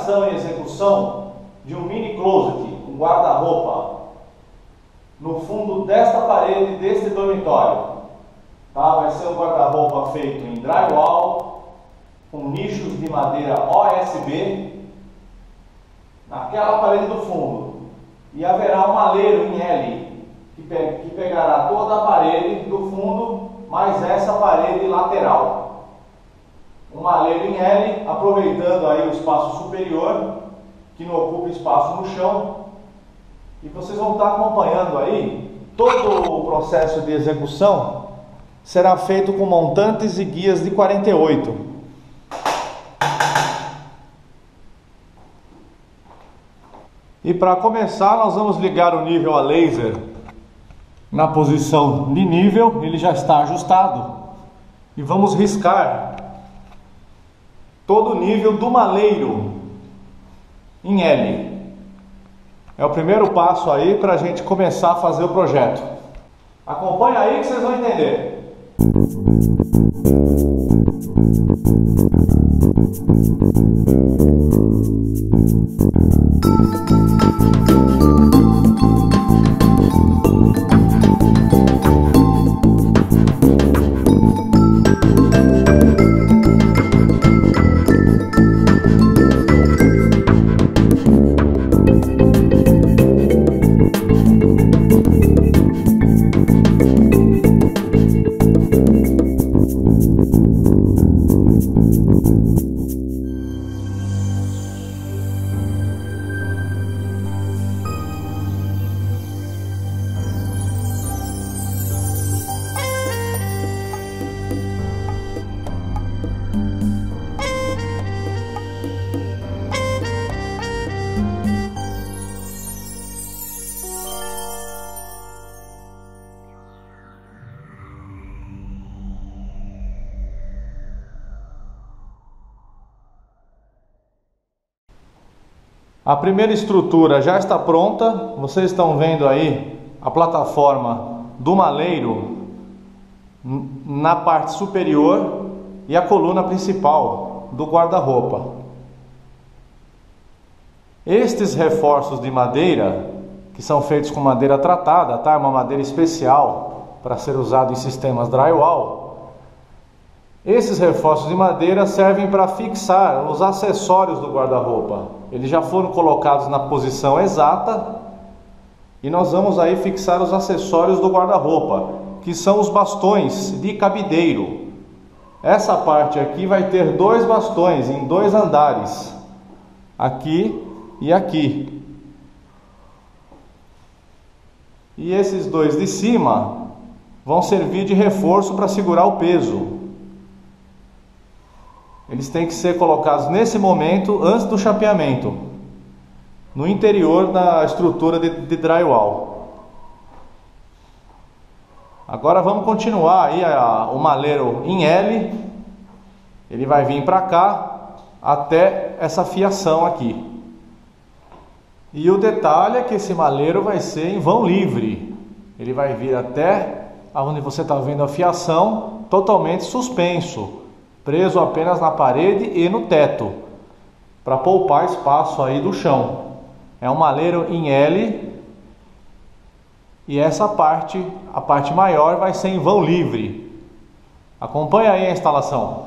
criação e execução de um mini closet, um guarda-roupa, no fundo desta parede deste dormitório. Tá? Vai ser um guarda-roupa feito em drywall, com nichos de madeira OSB, naquela parede do fundo. E haverá um maleiro em L, que pegará toda a parede do fundo, mais essa parede lateral. Um maleiro em L, aproveitando aí o espaço superior, que não ocupa espaço no chão. E vocês vão estar acompanhando aí, todo o processo de execução será feito com montantes e guias de 48. E para começar, nós vamos ligar o nível a laser na posição de nível, ele já está ajustado. E vamos riscar todo o nível do maleiro em L. É o primeiro passo aí para a gente começar a fazer o projeto. Acompanha aí que vocês vão entender. A primeira estrutura já está pronta. Vocês estão vendo aí a plataforma do maleiro na parte superior e a coluna principal do guarda-roupa. Estes reforços de madeira, que são feitos com madeira tratada, tá? Uma madeira especial para ser usado em sistemas drywall. Esses reforços de madeira servem para fixar os acessórios do guarda-roupa. Eles já foram colocados na posição exata e nós vamos aí fixar os acessórios do guarda-roupa, que são os bastões de cabideiro. Essa parte aqui vai ter dois bastões em dois andares, aqui e aqui. E esses dois de cima vão servir de reforço para segurar o peso. Eles têm que ser colocados nesse momento, antes do chapeamento, no interior da estrutura de drywall. Agora vamos continuar aí o maleiro em L. Ele vai vir para cá até essa fiação aqui. E o detalhe é que esse maleiro vai ser em vão livre. Ele vai vir até onde você está vendo a fiação, totalmente suspenso, preso apenas na parede e no teto, para poupar espaço aí do chão. É um maleiro em L e essa parte, a parte maior, vai ser em vão livre. Acompanha aí a instalação.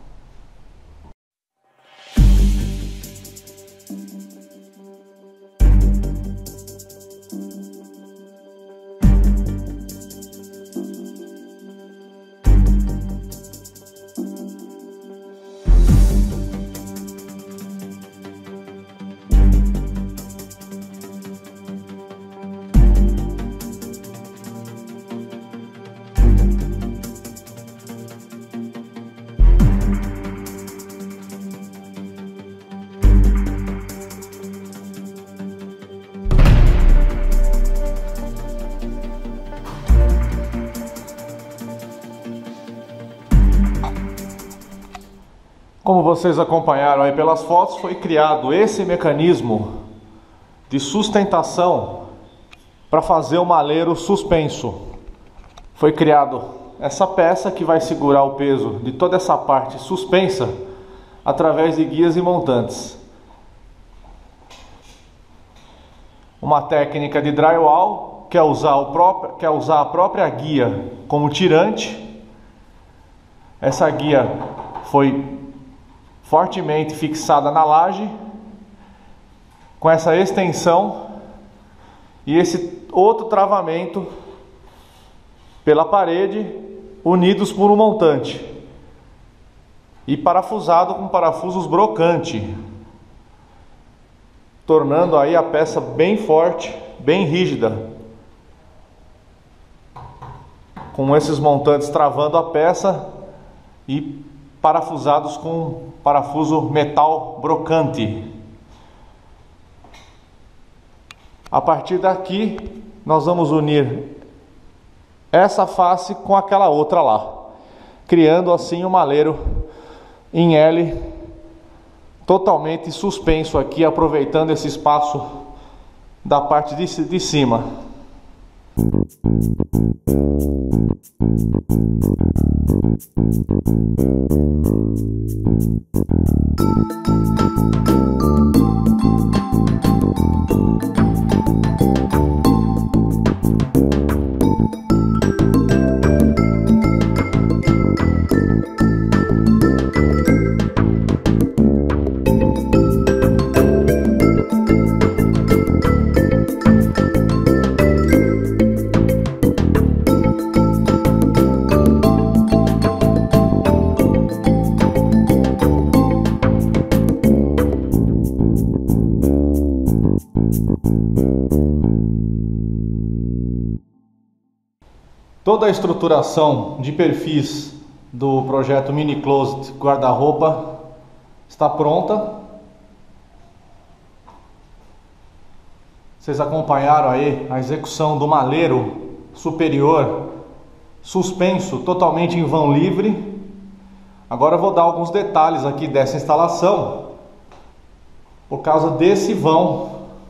Como vocês acompanharam aí pelas fotos, foi criado esse mecanismo de sustentação para fazer o maleiro suspenso. Foi criado essa peça que vai segurar o peso de toda essa parte suspensa através de guias e montantes. uma técnica de drywall, que é usar a própria guia como tirante. Essa guia foi fortemente fixada na laje, com essa extensão e esse outro travamento pela parede, unidos por um montante e parafusado com parafusos brocante, tornando aí a peça bem forte, bem rígida, com esses montantes travando a peça e parafusados com parafuso metal brocante. A partir daqui nós vamos unir essa face com aquela outra lá, criando assim um maleiro em L totalmente suspenso aqui, aproveitando esse espaço da parte de cima. Toda a estruturação de perfis do projeto Mini Closet guarda-roupa está pronta. Vocês acompanharam aí a execução do maleiro superior suspenso totalmente em vão livre. Agora eu vou dar alguns detalhes aqui dessa instalação por causa desse vão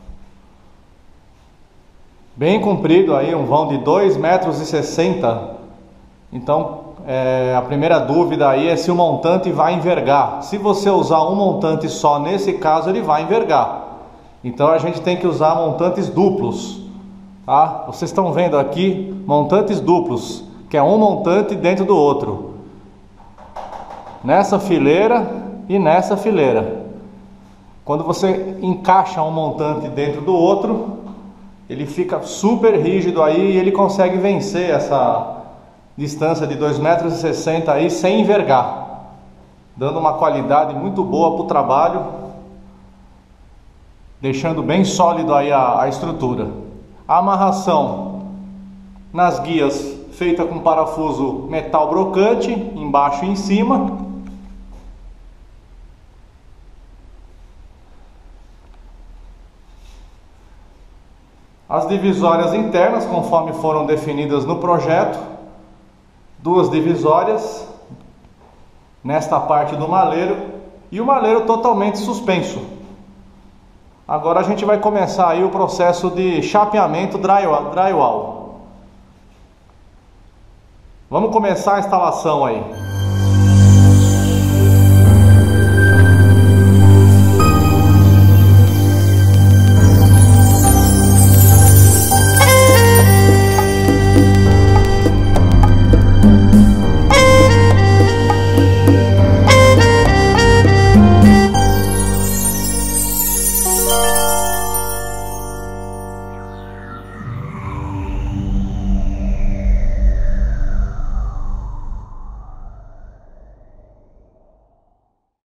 bem comprido aí, um vão de 2,60 m. Então a primeira dúvida aí é se o montante vai envergar. Se você usar um montante só, nesse caso ele vai envergar. Então a gente tem que usar montantes duplos, tá? Vocês estão vendo aqui montantes duplos, que é um montante dentro do outro, nessa fileira e nessa fileira. Quando você encaixa um montante dentro do outro, ele fica super rígido aí e ele consegue vencer essa distância de 2,60 m aí sem envergar, dando uma qualidade muito boa para o trabalho, deixando bem sólido aí a estrutura. A amarração nas guias feita com parafuso metal brocante, embaixo e em cima. As divisórias internas, conforme foram definidas no projeto, duas divisórias nesta parte do maleiro e o maleiro totalmente suspenso. Agora a gente vai começar aí o processo de chapeamento drywall. Vamos começar a instalação aí.